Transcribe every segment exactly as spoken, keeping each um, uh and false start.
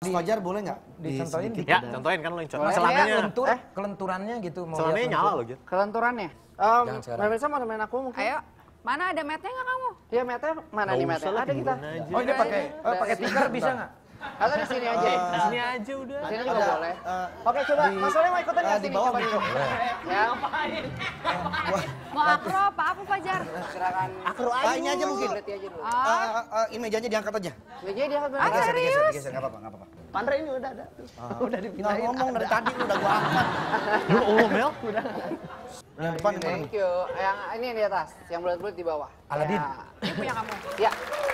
Mas Fajar boleh nggak dicontohin dikit? Ya, contohin kan lo yang contoh. Boleh, Celananya. ya, kelentur, eh? kelenturannya gitu. Mau Celananya lihat nyala loh gitu. Kelenturannya. Um, Jangan sekarang. Mbak Melisa mau temenin aku mungkin? Ayo, mana ada matnya nggak kamu? Iya, matnya mana nih matnya? Ada kita. Oh ini pakai oh, pakai tikar bisa nggak? Atau di sini aja? Di sini aja udah. Di sini juga boleh. Oke, coba Mas Soleh mau ikutan nggak di sini? bawah Coba bisa. dulu. Ya. Mau akro apa? Apa Fajar? Gerakan Akro aja. Ini aja mungkin. berarti aja dulu. Ah, Eh, eh, eh, Ini mejanya diangkat aja. Meja dia kan Ah, benar. Digeser, serius? digeser, digeser, nggak apa-apa, nggak apa-apa. Pandra ini udah ada. Udah Nggak dipindahin. ngomong dari tadi lu udah gua angkat. Ya Allah, Mel. Yang depan yang mana? Thank you. Yang ini yang di atas, yang bulat-bulat di bawah. Aladin. Ya. ini punya kamu. Ya.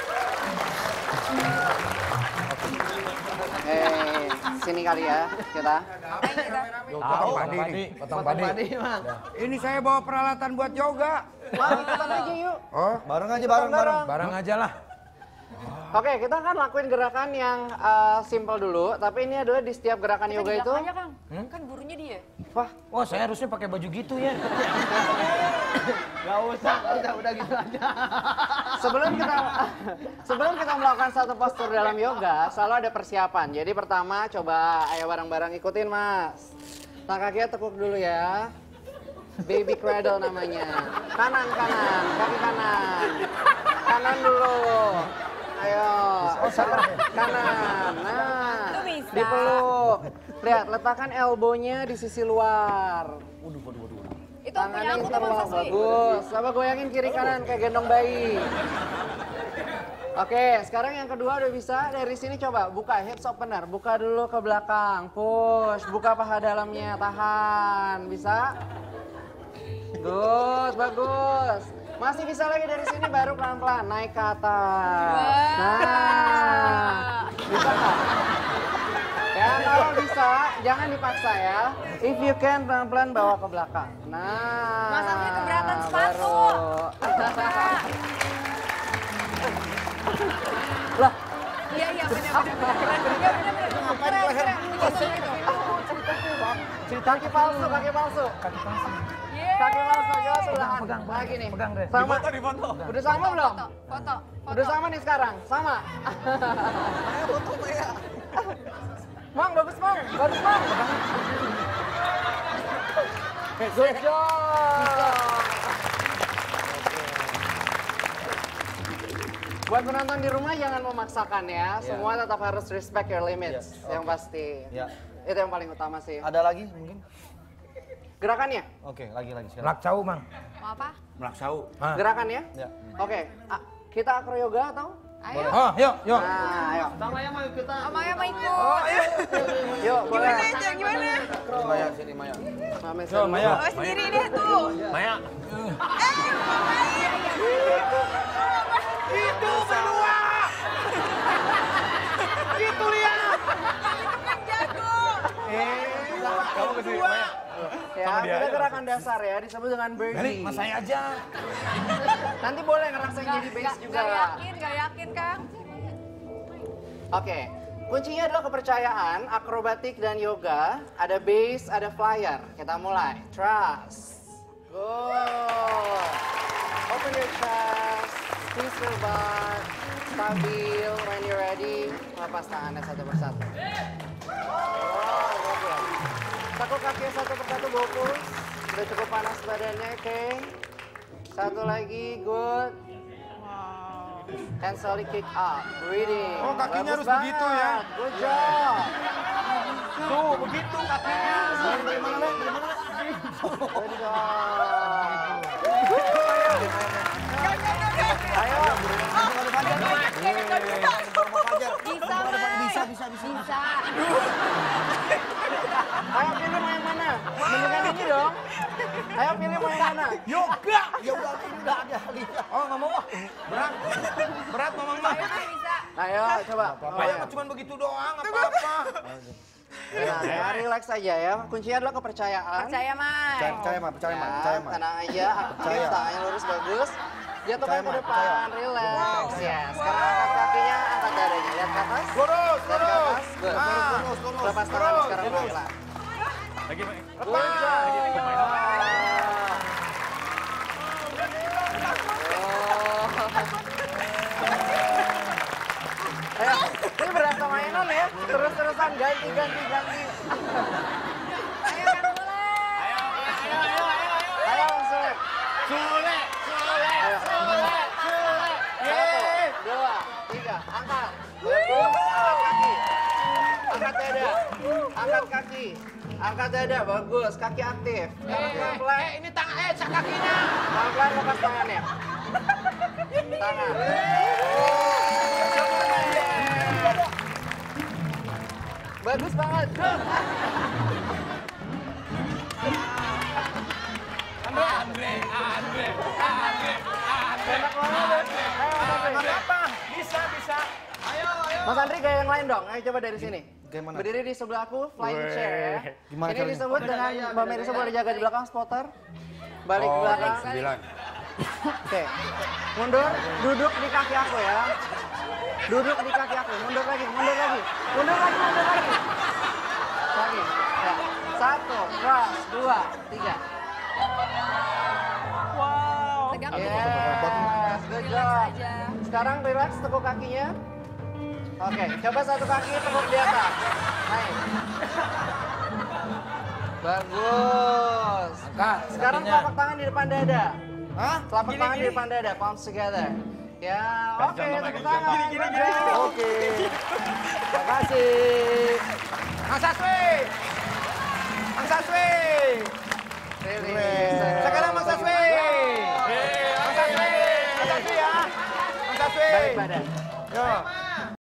Eh, sini kali ya kita. Potong padi nih. Potong padi. Ini saya bawa peralatan buat yoga. Mau ikutan aja yuk. Oh, Bareng aja, bareng, bareng. barang aja lah. Oke, kita kan lakuin gerakan yang uh, simple dulu, tapi ini adalah di setiap gerakan yoga itu. aja, Kang. Kan gurunya dia. Wah, Wah, saya harusnya pakai baju gitu ya. nggak usah, udah udah gitu aja. Sebelum kita sebelum kita melakukan satu postur dalam yoga, selalu ada persiapan. Jadi pertama coba ayo bareng-bareng ikutin, Mas. Nah, kakinya tekuk dulu ya. Baby cradle namanya. Kanan kanan, kaki kanan. Kanan dulu. Ayo, oh, sabar. Kanan. Nah, Itu bisa. dipeluk. Lihat, letakkan elbownya di sisi luar. Itu punya aku tuh Mas Asli. Bagus. Coba goyangin kiri kanan kayak gendong bayi. Oke, sekarang yang kedua udah bisa. Dari sini coba buka hips opener. Buka dulu ke belakang. Push. Buka paha dalamnya. Tahan. Bisa? Good. Bagus. Masih bisa lagi dari sini baru pelan-pelan naik ke atas. Nah. Bisa nggak? Ya, kalau bisa, jangan dipaksa ya. If you can, pelan-pelan bawa ke belakang. Nah. Mas Asli keberatan sepatu. Lah, Iya, iya, benar-benar. Iya, benar-benar. Keren, keren. kaki palsu, kaki palsu. Yeay. Kaki palsu, coba sebelahan. pegang, pegang. Lagi nih. Pegang, Dre. Sama. Udah sama belum? Foto, foto, foto. Udah sama nih sekarang? Sama? Mang, bagus Mang. Bagus Mang. Good job. Buat penonton di rumah jangan memaksakan ya. Semua tetap harus respect your limits. Yeah. Yang pasti. Ya. Itu yang paling utama sih. Ada lagi mungkin? Gerakannya? Oke, lagi lagi sekarang. Laksau, Mang. Mau apa? Melaksau. Ah. Gerakannya? Ya. Oke. A- Kita acro yoga atau? Ayo. Oh, yuk, yuk. Nah, ayo. Sama yang mau ikut. Yuk, boleh. Gimana aja, gimana? Sini Maya, sini Maya. Mame Yo, sendiri. Maya. Oh, sendiri deh tuh. Maya. Itu berdua. Itu lihat. Jago. Kamu kesini, Maya. Ya, kita gerakan dasar ya, disebut dengan Balik, birdie. mas saya aja. Nanti boleh ngerasain jadi base juga. Gak yakin, gak yakin, Kang. Oke, kuncinya adalah kepercayaan, akrobatik dan yoga. Ada base, ada flyer. Kita mulai. Trust. Good. Open your chest. Squeeze your butt. Stabil. When you're ready, lepas tangannya satu persatu. Oh, good. Tekuk kaki satu persatu, fokus. Udah cukup panas badannya, oke. Satu lagi, good. And slowly kick up, breathing. Oh, kakinya Bagus harus begitu ya? banget. Good job. Tuh, begitu kakinya. Dari mana, Le? Dari mana, Le? Good job. Ayo. Bisa, Bisa, bisa, bisa. Bisa. Ayo pilih mau yang mana? Mendingan ini dong. Ayo pilih mau yang mana? Yoga. Ya udah, ini udah ada lihat. Oh, nggak mau ah. Berat. Berat, Mamang mah. Bisa. Ayo, coba. Saya mah cuma begitu doang, apa-apa. Nah, ya, relax aja ya. Kuncinya adalah kepercayaan. Percaya, Mas. Percaya, percaya, Mak, percaya, Mak, Ya, percaya, Mak. tenang aja, aktif, Percaya. tangannya lurus bagus. Jatuhkan Percaya, ke Mak, depan, relax. Ya, sekarang angkat kakinya, angkat dadanya. Lihat ke atas. Lurus, Lihat ke lurus. atas. Good. Ah, lurus, lurus. Lepas tangan Lurus, sekarang lurus. pelan. Lagi, Maya. Good job. Oh. Ayo, ini berasa mainan ya? Terus-terusan ganti, ganti, ganti. Ayo kan mulai. Ayo, ayo, ayo, ayo, ayo. Ayo, Sule. Sule, Sule, Ayo. Sule, Sule. Satu, dua, tiga. Angkat. Bagus. Angkat kaki. Angkat dada. Angkat kaki. Angkat dada. Bagus. Kaki aktif. Pelan-pelan. Eh, ini tangan, eh, kakinya. Pelan-pelan lepas tangannya. Tangan. Bagus banget. Andre, Andre, Andre, Andre, Enak banget. Ayo, Mas Andri. apa? Bisa, bisa. Ayo, ayo. Mas Andri gaya yang lain dong. Ayo coba dari sini. Kayak mana? Berdiri di sebelah aku, flying chair ya. Gimana Ini caranya? disebut dengan Mbak Mary boleh jaga di belakang spotter. Balik ke belakang. Sembilan. Oke. Mundur, duduk di kaki aku ya. Duduk di kaki aku. Mundur lagi, mundur lagi. Mundur lagi, mundur lagi. Lagi. Ya. Satu, cross, dua, tiga. Tegak. Yes, good job. Sekarang relax, tekuk kakinya. Oke, coba satu kaki tekuk di atas. Naik. Bagus. Angkat. Sekarang telapak tangan di depan dada. Hah? Telapak tangan di depan dada, palms together. Ya, oke, tepuk tangan. Oke. Terima kasih. Mang Saswi. Mang Saswi. Rilis. Sekarang Mang Saswi. Mang Saswi. Mang Saswi ya. Mang Saswi. Balik badan. Yo.